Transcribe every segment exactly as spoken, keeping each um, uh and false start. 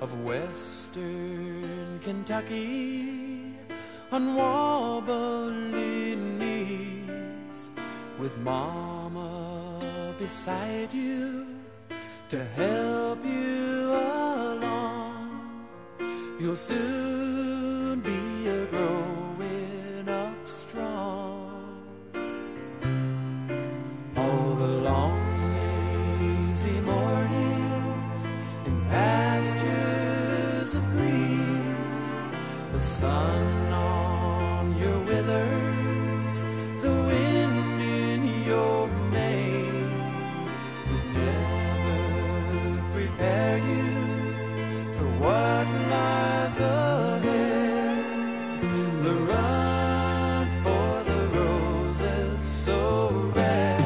of western Kentucky on wobbly knees, with mama beside you to help you along. You'll soon be a growing up strong. All the long lazy mornings in pastures of green, the sun on your withers, the wind in your mane, would never prepare you for what lies ahead. The run for the roses so red,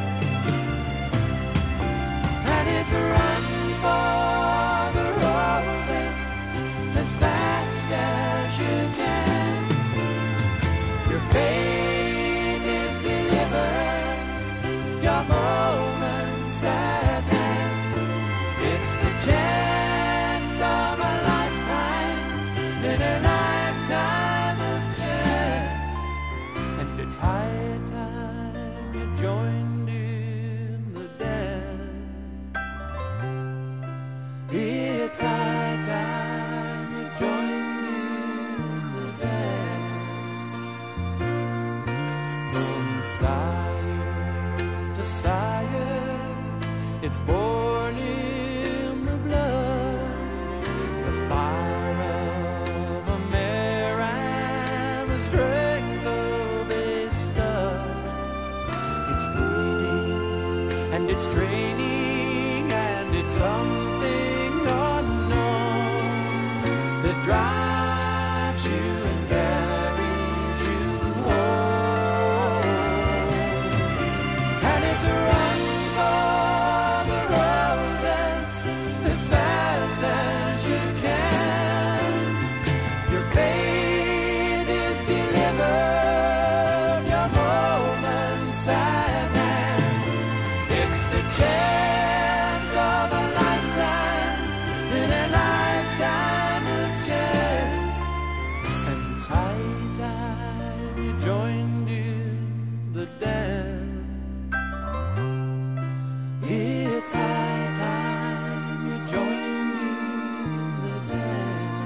and it's a run for the roses as fast as you can. Your fate is delivered, your moment's at hand. It's the chance of a lifetime, in a lifetime of chance. And it's high time you joined in the dance. It's high time you joined in the dance. From sire to sire, it's born in the blood, the fire of a mare and the strength of a stud. It's breeding and it's training and it's something unknown that drives you and carries you home. And it's a run for the roses as fast as you can. Your fate is delivered, your moment's at hand. It's the chance of a lifetime, in a lifetime of chance. And it's high time you joined in the dance. It's high time you joined in the dance.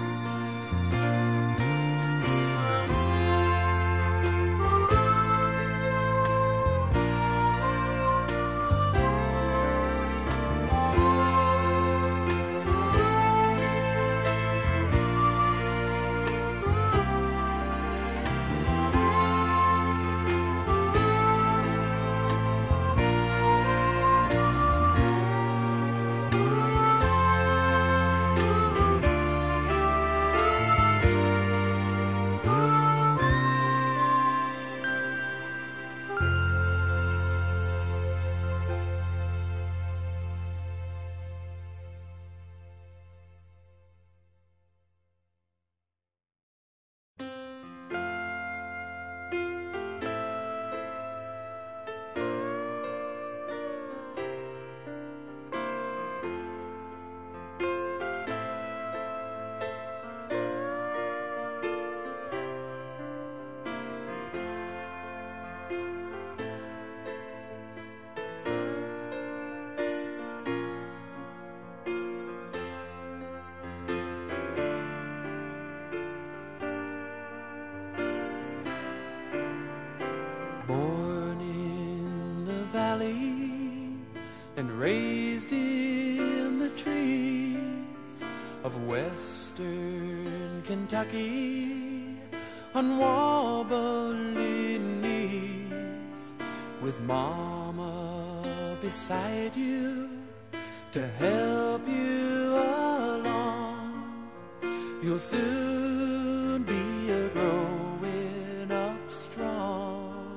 Born in the valley and raised in the trees of western Kentucky on wobbly knees, with mama beside you to help you along. You'll soon be a growing up strong.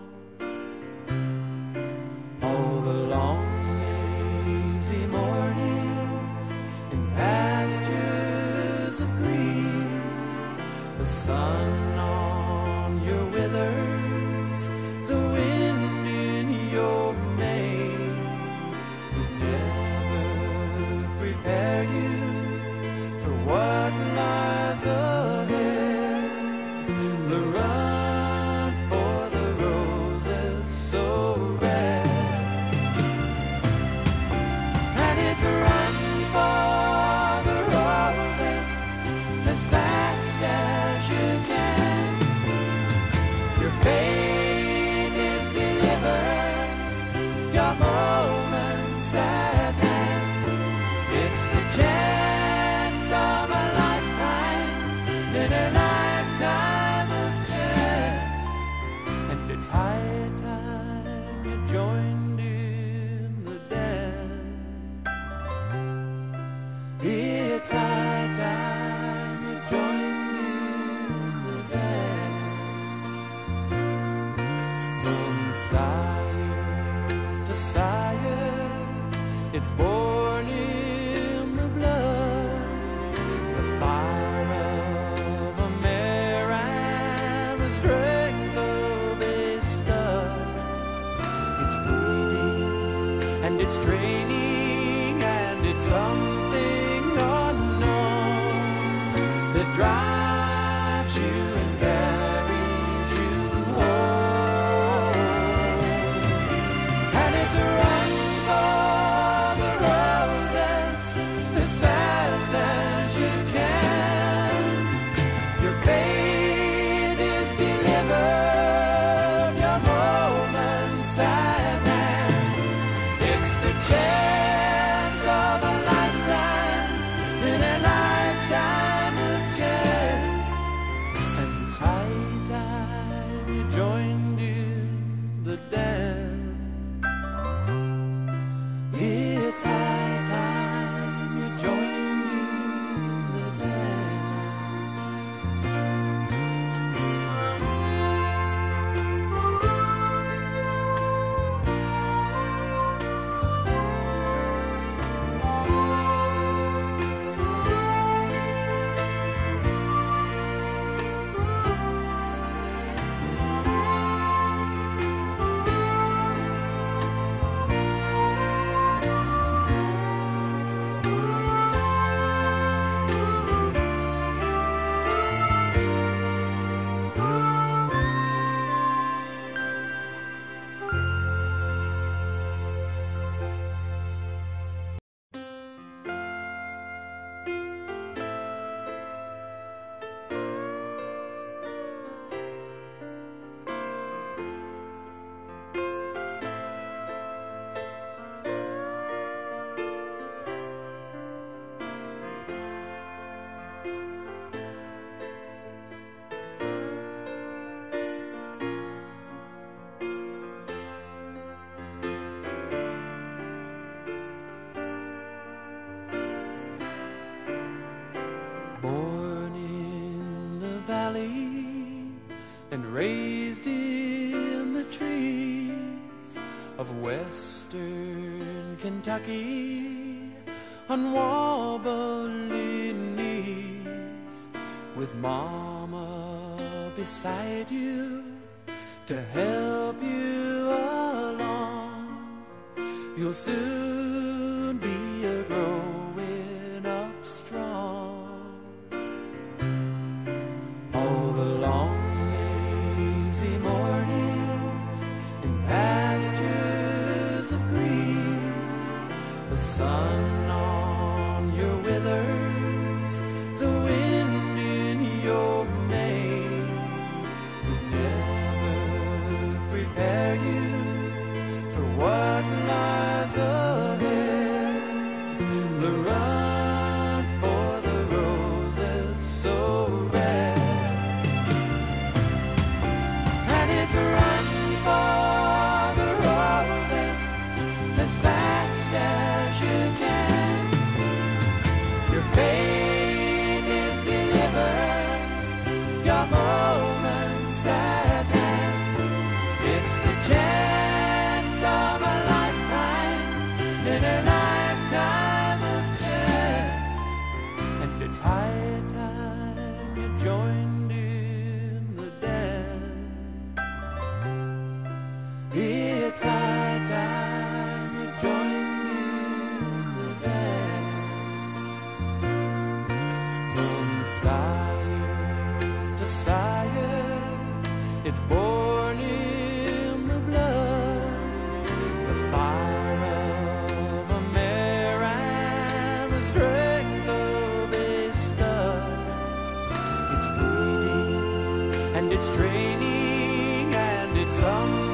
All the long lazy mornings in pastures of green, the sun on your withers, the wind in your mane, would never prepare you strength of a stud. It's breeding and it's training and it's something unknown that drives you and carries you home. And it's a run for the roses as fast as you can. Your fate is delivered, your moments at hand. It's the chance of a lifetime in a lifetime of chance. And it's high time you joined in the dance. It's high time you joined in the dance. Born in the valley and raised in the trees of western Kentucky on wobbling knees, with mama beside you to help you along. You'll soon be a growing up strong. All the long lazy mornings in pastures of green, the sun on your withers, the wind in your mane, would never prepare you for what lies ahead. The run for the roses so red. And it's a run for the roses as fast as you can. Your fate is delivered, your moments at hand. It's the chance of a lifetime in a lifetime of chance. And it's high time you joined in the dance. It's high time you joined in the dance. From sire to sire, it's born in the blood, the fire of a mare and the strength of a stud. It's breeding and it's training and it's some